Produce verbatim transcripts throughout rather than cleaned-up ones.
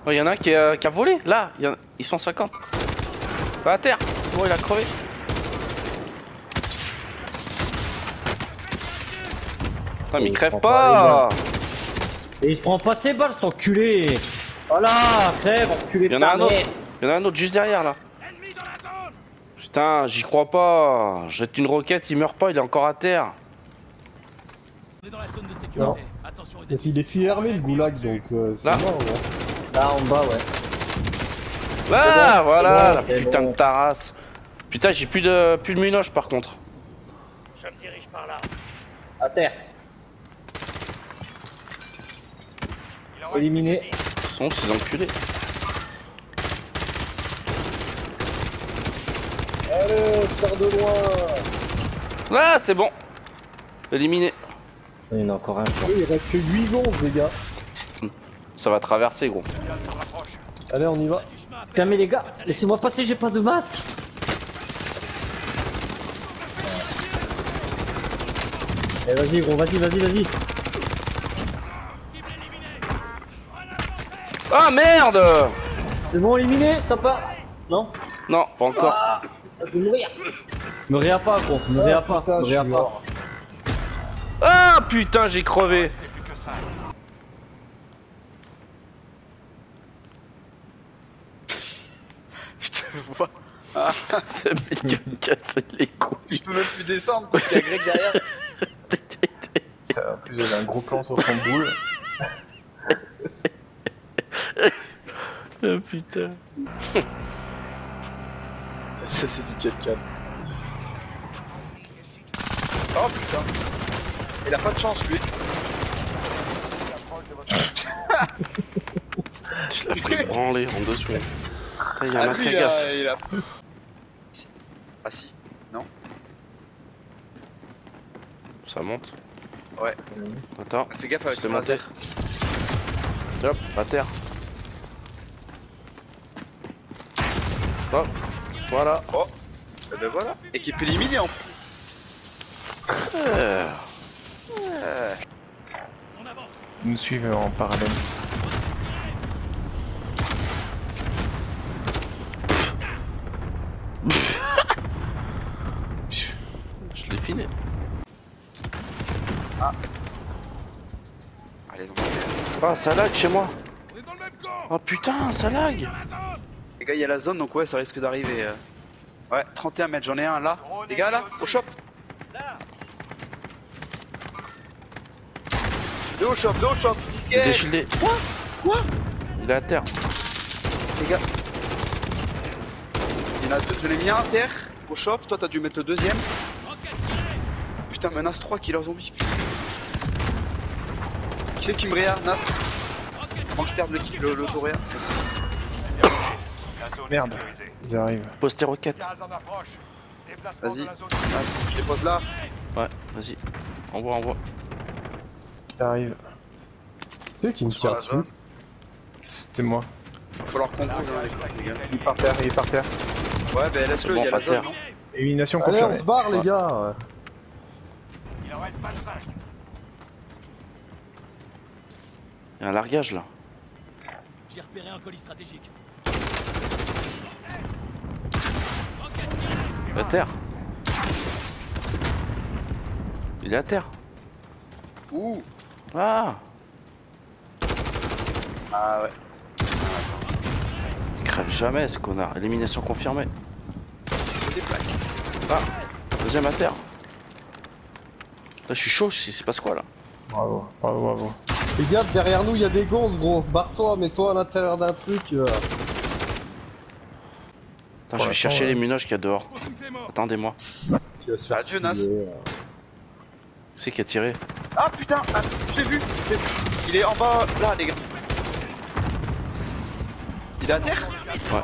Oh, y en a un qui, euh, qui a volé, là, y en... ils sont cinquante. Va à terre, c'est bon, il a crevé. Putain, mais il crève pas. Et il se prend pas ses balles, cet enculé. Voilà, crève, enculé. Y'en a un autre, y'en a un autre juste derrière là. Putain, j'y crois pas. Jette une roquette, il meurt pas, il est encore à terre. Non. Il est fermé le goulag donc euh, c'est là. mort, ouais. Là en bas, ouais. Là, bon, voilà, bon, la putain bon. de tarasse. Putain, j'ai plus de plus de munoche par contre. Je me dirige par là. À terre. Éliminé. Ils sont ces enculés. Allez, tire de loin. Là, c'est bon. Éliminé. Il y en a encore un, je crois. Oui, il reste que huit secondes, les gars. Ça va traverser, gros. Allez, on y va. Putain, mais les gars, laissez-moi passer, j'ai pas de masque. Eh, vas-y, gros, vas-y, vas-y, vas-y. Ah merde. C'est bon, éliminé, t'as pas. Non? Non, pas encore. Ah, je vais mourir. Me réa pas, gros, me réa pas, putain, me je suis réa pas. mort. Ah putain, j'ai crevé. Je te vois. Ah, Ce mec qui me casse les couilles. je peux même plus descendre parce qu'il y a Greg derrière. En plus, j'avais un gros plan sur son boule. Oh putain. Ça, c'est du quatre quatre. Oh putain. Il a pas de chance lui. Je l'ai pris branlé en deux secondes. Il y a un Ah, masque lui, à il gaz. a- il a- Ah si. Non. Ça monte. Ouais. Attends. Fais gaffe avec C'est le monté. laser. Hop, à terre. Hop, voilà. Oh. Et ben voilà. Équipe éliminée en plus. Euh, Ils nous suivent en parallèle. Je l'ai filé. Allez, donc. Ah, ça lag chez moi. Oh putain, ça lag. Les gars, il y a la zone donc ouais, ça risque d'arriver. euh. Ouais, trente et un mètres, j'en ai un là. Les gars, là, au shop. Deux au shop, deux au shop. Il est Nickel. déchilé. Quoi Quoi Il est à terre. Les gars. Il y en a deux, je l'ai mis un à terre. Au shop, toi t'as dû mettre le deuxième. Putain, menace trois killer zombie. Qui c'est qui me réa, Nas? Avant que je perde le kill, le, le réa. Merde, ils arrivent. Poster roquette. Vas-y, Nas, je les pose là. Ouais, vas-y. Envoie, envoie. Ils arrivent. Tu sais qui me Sur la tire zone. dessus? C'était moi. Va falloir qu'on bouge, hein, les gars. Il est par terre, il est par terre. Ouais, bah laisse-le, Bon, il y a pas la zone, terre. non? Élimination Allez, on confirmée. se barre, les Ouais. gars. Il y a un largage là. J'ai repéré un colis stratégique. Il est à terre. Il est à terre. Ouh. Ah, Ah ouais. il crève jamais ce connard. Élimination confirmée. Des plaques. Ah, deuxième à terre. Là, je suis chaud, il se passe quoi là? Bravo, bravo, bravo. Les gars, derrière nous, il y a des gonzes, gros. Barre-toi, mets-toi à l'intérieur d'un truc. euh. Attends, je vais chercher les munoches qu'il y a dehors. Attendez-moi. Tu vas se faire Adieu, Nas. tuer, euh. Qui c'est qui a tiré? Ah putain, ah, je l'ai vu, je l'ai vu. Il est en bas, là les gars. Il est à terre? Ouais.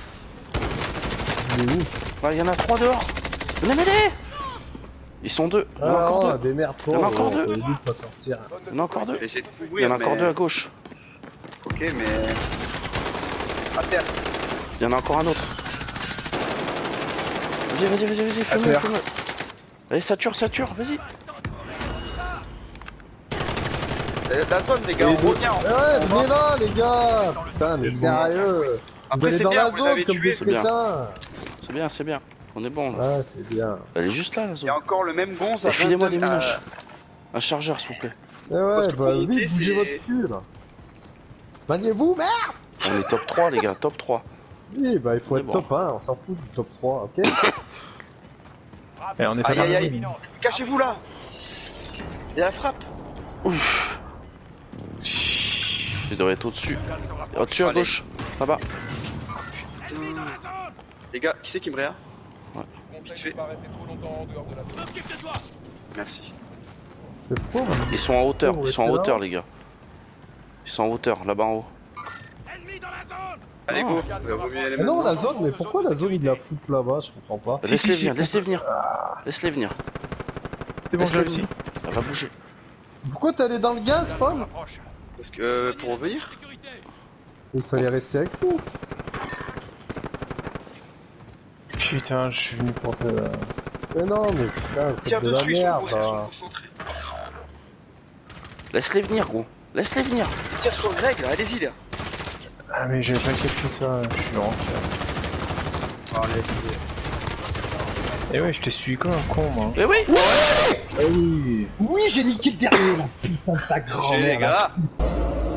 Il est où? Ah, il y en a trois dehors. Venez m'aider. Ils sont deux. Il y en a Ah, encore non, deux. démerde-toi. Il y en a encore gros, deux. t'avais dit de pas sortir. Il y en a encore Je deux. vais essayer de Il y couvrir, en a encore mais- deux à gauche. Ok, mais... À terre. Il y en a encore un autre. Vas-y, vas-y, vas-y, vas-y, fais-le, terre. fais-le. Allez, sature, sature, vas-y. Euh, La zone, les gars, Et on de- revient. Eh ouais, venez là, les gars. Putain, mais C'est sérieux. Vous Après, allez c'est dans bien, la vous zone avez comme tué. des C'est bien. crétins. C'est bien, c'est bien. On est bon là. Ouais, c'est bien. Elle est juste là la Il y zone. a encore le même gonze Et à filez-moi des vingt-deux, minoches. euh, Un chargeur s'il vous plaît. Eh Parce ouais, que bah pour monter, vite, bougez c'est- votre cul là. Maniez-vous, merde. On est top trois les gars, top trois. Oui, bah il faut C'est être bon. top un, on s'en fout du top trois, ok? Et on est pas Aïe dans aïe la aïe, zone. cachez-vous là. Il y a la frappe. Ouf. Tu devrais être au-dessus. Au-dessus à Allez. gauche. Là-bas. Les gars, qui c'est qui me réa? Ouais. Vite fait. Merci. C'est faux, man. Ils sont en hauteur, Oh, ils sont en restez là. hauteur les gars. Ils sont en hauteur, là-bas en haut. Allez, Ah. go. Euh, vaut mieux aller Mais non, maintenant. la zone, mais pourquoi la zone il la fout là-bas? Je comprends pas. Si, Laisse-les si, si, venir, pour- laisse-les venir. Laisse-les venir. C'est bon, j'ai Laisse-les réussi. venir. Elle va bouger. Pourquoi t'es allé dans le gaz, Paul? Parce que euh, pour revenir. Il fallait rester avec nous. Putain, je suis venu pour te... Mais non, mais putain, vous Tire faites de la dessus, ils sont merde. concentrés, ils sont là. concentrés. Laisse-les venir gros. Laisse-les venir. Tire sur Greg là, allez-y là. Ah mais j'avais pas capté ça, je suis lent. Et ouais, je t'ai suivi comme un con moi. Eh oui. Eh oui. Oui, j'ai niqué le dernier, la putain de ta G G les grand-mère. là. gars.